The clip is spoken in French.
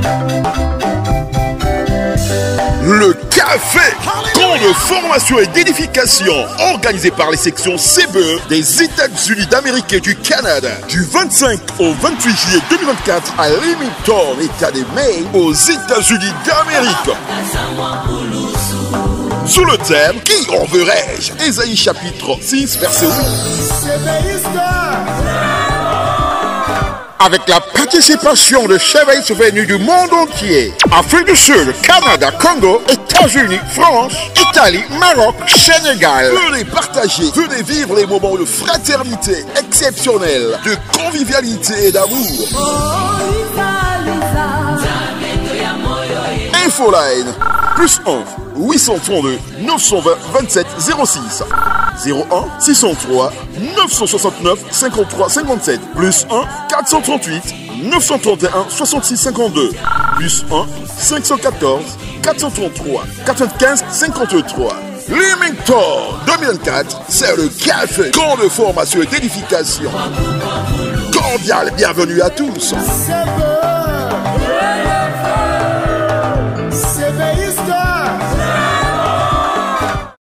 Le café, camp de formation et d'édification organisé par les sections CBE des États-Unis d'Amérique et du Canada du 25 au 28 juillet 2024 à Leamington, État de Maine, aux États-Unis d'Amérique. Sous le thème « Qui enverrai-je » Ésaïe chapitre 6 verset 8. Avec la participation de chevaliers venus du monde entier, Afrique du Sud, Canada, Congo, États-Unis, France, Italie, Maroc, Sénégal. Venez partager, venez vivre les moments de fraternité exceptionnels, de convivialité et d'amour. Infoline, plus 1 832 920 27 06 01 603 969 53 57 plus 1 438 931 66 52 plus 1 514 433 95 53. Leamington 2024, c'est le café, camp de formation et d'édification. Cordial bienvenue à tous.